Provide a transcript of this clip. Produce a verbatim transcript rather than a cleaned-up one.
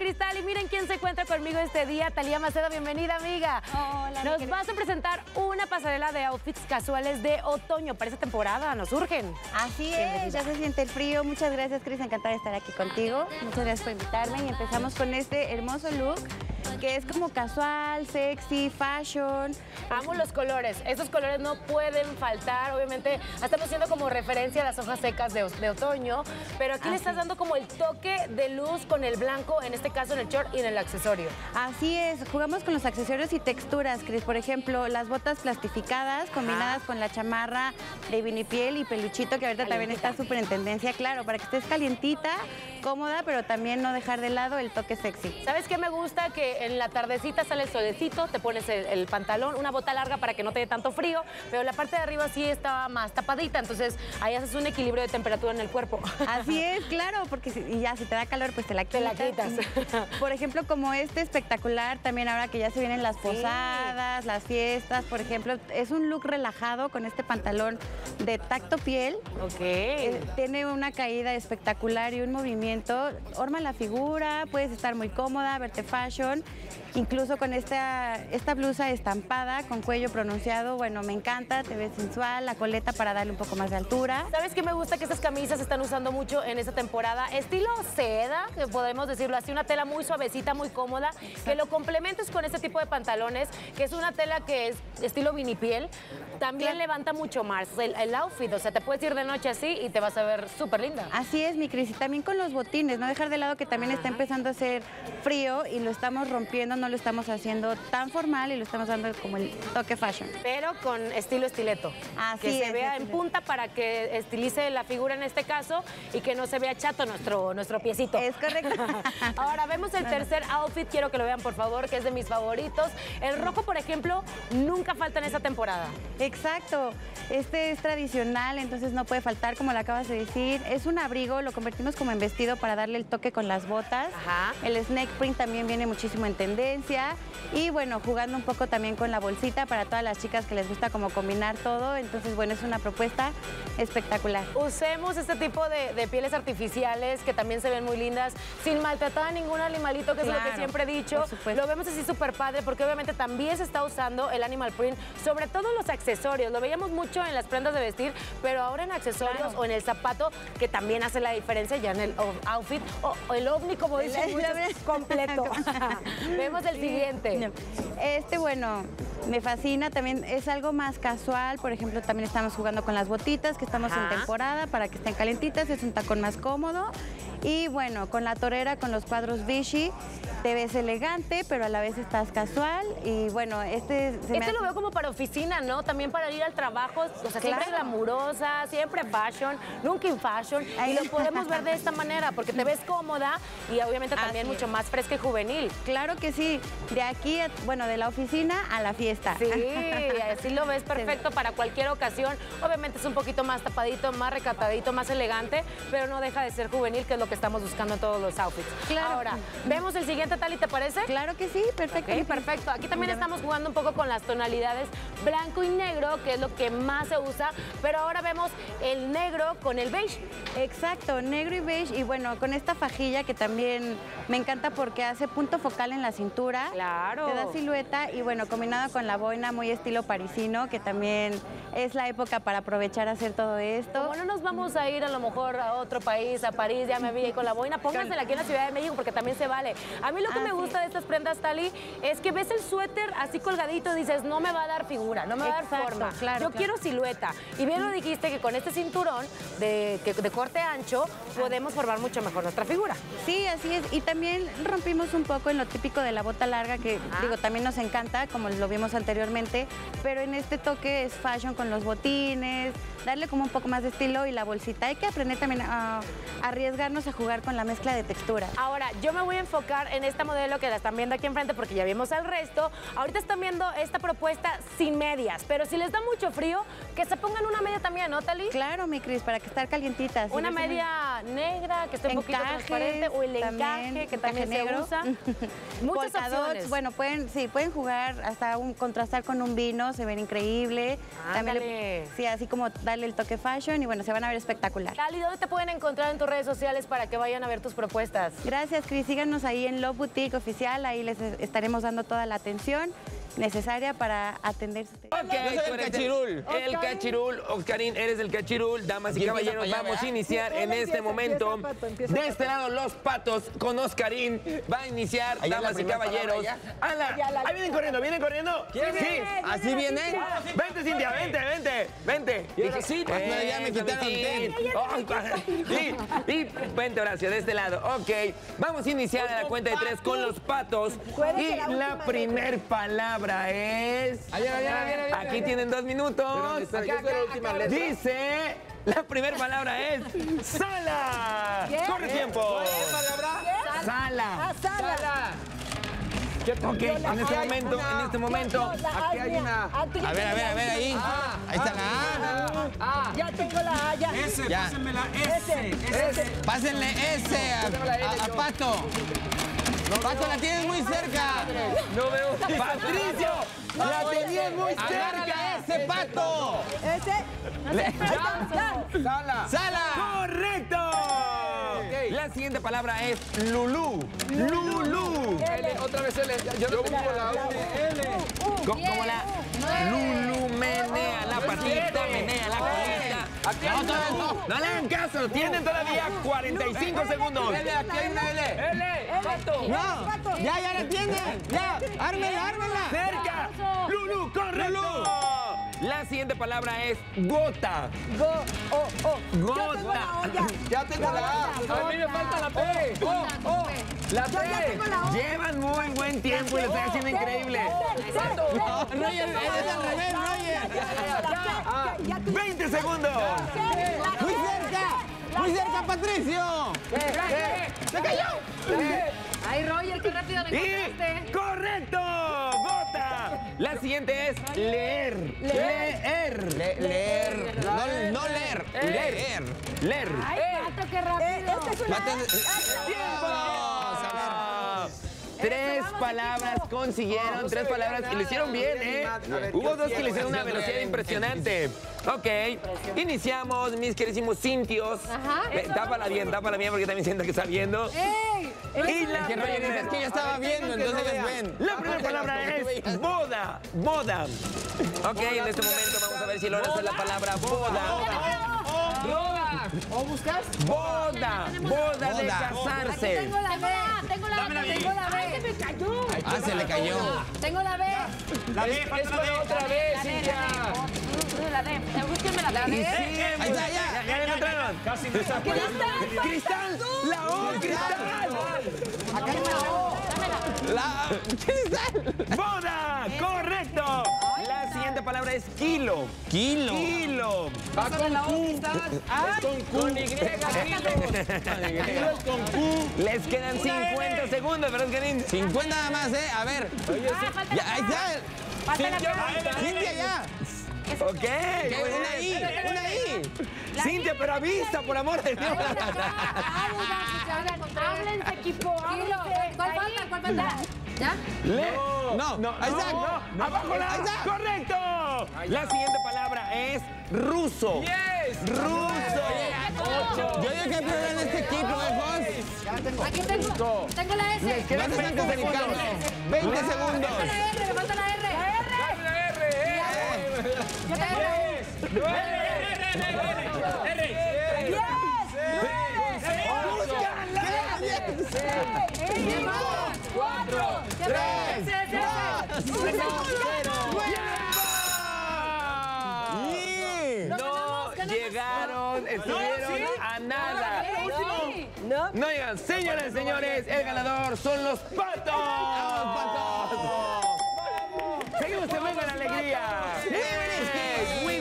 Cristal y miren quién se encuentra conmigo este día. Talía Macedo, bienvenida, amiga. Hola. Nos vas a presentar una pasarela de outfits casuales de otoño para esta temporada, nos urgen. Así es, ya se siente el frío. Muchas gracias, Cris, encantada de estar aquí contigo. Muchas gracias por invitarme y empezamos con este hermoso look que es como casual, sexy, fashion. Amo los colores, esos colores no pueden faltar. Obviamente estamos haciendo como referencia a las hojas secas de, de otoño, pero aquí Así le estás dando como el toque de luz con el blanco, en este caso en el short y en el accesorio. Así es, jugamos con los accesorios y texturas, Cris. Por ejemplo, las botas plastificadas combinadas Ajá. con la chamarra de vinipiel y peluchito, que ahorita también está súper en tendencia, claro, para que estés calientita, cómoda, pero también no dejar de lado el toque sexy. ¿Sabes qué me gusta? Que en la tardecita sale el solecito, te pones el, el pantalón, una bota larga para que no te dé tanto frío, pero la parte de arriba sí está más tapadita, entonces ahí haces un equilibrio de temperatura en el cuerpo. Así es, claro, porque si, y ya si te da calor, pues te la quitas. Te la quitas. Y, por ejemplo, como este espectacular, también ahora que ya se vienen las Sí. posadas, las fiestas, por ejemplo, es un look relajado con este pantalón de tacto piel. Ok. Eh, tiene una caída espectacular y un movimiento, orma la figura, puedes estar muy cómoda, verte fashion, incluso con esta, esta blusa estampada con cuello pronunciado, bueno, me encanta, te ves sensual, la coleta para darle un poco más de altura. ¿Sabes qué me gusta? Que estas camisas se están usando mucho en esta temporada. Estilo seda, que podemos decirlo así, una tela muy suavecita, muy cómoda, que lo complementes con este tipo de pantalones, que es una tela que es estilo vinipiel, también Claro. levanta mucho más el, el outfit, o sea, te puedes ir de noche así y te vas a ver súper linda. Así es, mi Cris, y también con los botines, no dejar de lado que también está empezando a hacer frío y lo estamos rompiendo, no lo estamos haciendo tan formal y lo estamos dando como el toque fashion. Pero con estilo estileto. Así que se es, vea en estilo. punta para que estilice la figura en este caso y que no se vea chato nuestro, nuestro piecito. Es correcto. Ahora vemos el tercer outfit, quiero que lo vean por favor, que es de mis favoritos. El rojo, por ejemplo, nunca falta en esta temporada. Exacto, este es tradicional, entonces no puede faltar, como lo acabas de decir. Es un abrigo, lo convertimos como en vestido para darle el toque con las botas. Ajá. El snake print también viene muchísimo en tendencia. Y bueno, jugando un poco también con la bolsita para todas las chicas que les gusta como combinar todo. Entonces, bueno, es una propuesta espectacular. Usemos este tipo de, de pieles artificiales que también se ven muy lindas, sin maltratar a ningún animalito, que es lo que Claro, siempre he dicho. por supuesto. Lo vemos así súper padre porque obviamente también se está usando el animal print, sobre todo los accesorios. Lo veíamos mucho en las prendas de vestir, pero ahora en accesorios Claro. o en el zapato, que también hace la diferencia ya en el outfit, o, o el ovni, como dicen El- muchos, el- completo. Vemos el siguiente. Este, bueno, me fascina, también es algo más casual, por ejemplo, también estamos jugando con las botitas, que estamos Ajá. en temporada para que estén calentitas, es un tacón más cómodo. Y bueno, con la torera, con los cuadros Vichy, te ves elegante, pero a la vez estás casual. Y bueno, este... se me Este hace- lo veo como para oficina, ¿no? También para ir al trabajo, o sea, siempre Claro. glamurosa, siempre fashion, nunca in fashion. Ay. Y lo podemos ver de esta manera, porque te ves cómoda y obviamente también Así mucho es. más fresca y juvenil. Claro que sí, de aquí, a- bueno, de la oficina a la fiesta. Sí, así lo ves perfecto para cualquier ocasión. Obviamente es un poquito más tapadito, más recatadito, más elegante, pero no deja de ser juvenil, que es lo que estamos buscando en todos los outfits. Claro. Ahora, ¿vemos el siguiente, Tali, te parece? Claro que sí, perfecto. Ok, perfecto. Aquí también estamos jugando un poco con las tonalidades blanco y negro, que es lo que más se usa, pero ahora vemos el negro con el beige. Exacto, negro y beige, y bueno, con esta fajilla que también me encanta porque hace punto focal en la cintura. Claro. Te da silueta y bueno, combinado con la boina muy estilo parisino, que también es la época para aprovechar a hacer todo esto. Como no nos vamos a ir a lo mejor a otro país, a París, ya me vi ahí con la boina, póngansela aquí en la Ciudad de México porque también se vale. A mí lo que Ah, me sí. gusta de estas prendas, Tali, es que ves el suéter así colgadito y dices, no me va a dar figura, no me va a dar Exacto, forma. claro, Yo claro. quiero silueta. Y bien lo dijiste que con este cinturón de, que- de corte ancho podemos formar mucho mejor nuestra figura. Sí, así es. Y también rompimos un poco en lo típico de la bota larga, que Ah. digo, también nos encanta, como lo vimos anteriormente, pero en este toque es fashion con los botines, darle como un poco más de estilo y la bolsita. Hay que aprender también a, a arriesgarnos a jugar con la mezcla de texturas. Ahora, yo me voy a enfocar en esta modelo que la están viendo aquí enfrente porque ya vimos al resto. Ahorita están viendo esta propuesta sin medias, pero si les da mucho frío, que se pongan una media también, ¿no, Tali? Claro, mi Cris, para que estar calientitas. Una Sí, ves, media negra que esté un poquito Encajes, transparente o el encaje también, que también encaje se negro. usa. Muchas Polka dots, opciones. bueno, pueden, sí, pueden jugar hasta un, contrastar con un vino, se ven increíble. También Ándale. le- sí, así como darle el toque fashion y bueno, se van a ver espectacular. Tali, ¿dónde te pueden encontrar en tus redes sociales para para que vayan a ver tus propuestas. Gracias, Cris. Síganos ahí en Love Boutique Oficial. Ahí les estaremos dando toda la atención necesaria para atender su... Ok, yo soy el cachirul. El cachirul, Oscarín, eres el cachirul. Damas y caballeros, allá, vamos a iniciar en este empieza, momento. Empieza, Pato, empieza, de este lado, los patos con Oscarín. Va a iniciar, allá damas y caballeros. Ala, ahí vienen corriendo, vienen corriendo. Sí, sí. ¿Así vienen? Vente, Cintia, vente, vente, vente. Dije, sí, eh, ya me quitaron el y, y vente, Horacio, de este lado. Ok, vamos a iniciar a la cuenta de tres con los patos. Y la primer palabra es... Allá, allá, allá, allá, aquí allá. Tienen dos minutos. Acá, acá, acá, acá, dice... La primera palabra es... ¡Sala! ¿Qué? ¡Corre tiempo! ¿Cuál es la palabra? ¿Qué? ¡Sala! Ah, ¡Sala! Sala. Ok, en este momento, en este momento... Aquí hay una... A ver, a ver, a ver, ahí. Ah, ahí está la A. Ah, ya tengo la A, ya. S, pásenme la S. S. Pásenle S a, a, a Pato. No, Pato, la tienes muy cerca. No veo. ¡Patricio! ¡La tenías muy cerca! ¡Ese, Pato! ¡Ese! ¡Sala! ¡Sala! ¡Correcto! Okay. La siguiente palabra es Lulú. Lulú. L, otra vez L. Yo no tengo la U. L. Como la Lulú menea la patita, menea la colita. Aquí hay una no, no le hagan caso, tienen todavía cuarenta y cinco segundos. L, aquí hay una L. L, Pato. No, ya, ya la tienen. Ya, ármela, ármela. Cerca. Lulú, correcto. La siguiente palabra es gota. Go, oh, oh. Gota. Ya tengo la A. A mí me falta la P. Oh, oh. La P. Llevan muy buen tiempo y lo están haciendo increíble. No, Roger, es al revés, Roger. veinte segundos. Muy cerca. Muy cerca, Patricio. ¡Se cayó! ¡Ay, Roger, qué rápido le encontraste! ¡Correcto! ¡Gota! La siguiente es leer. Leer. Le leer. No, no leer. Leer. Leer. ¡Ay, Pato, qué rápido! Esta es una... ¡Tiempo! Tres palabras consiguieron, tres palabras y lo hicieron bien, ¿eh? Hubo dos que le hicieron una velocidad impresionante. Ok, iniciamos, mis queridísimos cintios. Eh, tápala bien, tápala bien porque también siento que está viendo. ¡Ey! Y la primera, es que yo estaba viendo, entonces ellos ven. La primera palabra es boda, boda. Ok, en este momento vamos a ver si logras hacer la palabra boda. ¡Boda! ¿O buscas? Boda, boda de casarse. Tengo la B, tengo la B, tengo la B. ¡Se me cayó! Ah, se le cayó. Tengo la B. La B, falta la B otra vez, Cintia. La D, búsquenme la D. Ahí está, ya, ya la encontraron. Casi no está. ¡Cristal! ¡Cristal! ¡La O, Cristal! Acá hay una O. Dámela. La Cristal. ¡Boda! ¡Correcto! La siguiente palabra es kilo. Kilo. Kilo. Va con la O, Cristal. Es con Q. Con Y, kilo. Kilo es con Q. Les quedan cincuenta segundos, ¿verdad, Karin? cincuenta nada más, ¿eh? A ver. Ya, ahí está. Cintia, ya. Ok. Una I, una I. Cintia, pero avisa, por amor de Dios. Háblense, equipo. ¿Cuál falta? ¿Cuál falta? ¿Ya? Le no, no, ahí está. No, no, abajo la ahí está. ¡Correcto! La siguiente palabra es ruso. Yes. Ruso. Ocho. Yo dije que primero en este equipo, ¿eh, Jos? Aquí tengo. Tengo la S. Les quedan veinte segundos. veinte segundos. Me falta la R, me falta la R. La R. La R. Yo tengo la E. R. R. Cuatro, tres, dos, no llegaron, estuvieron a nada. No, no llegan. Señoras y señores, el ganador son los patos. Seguimos en Venga la Alegría.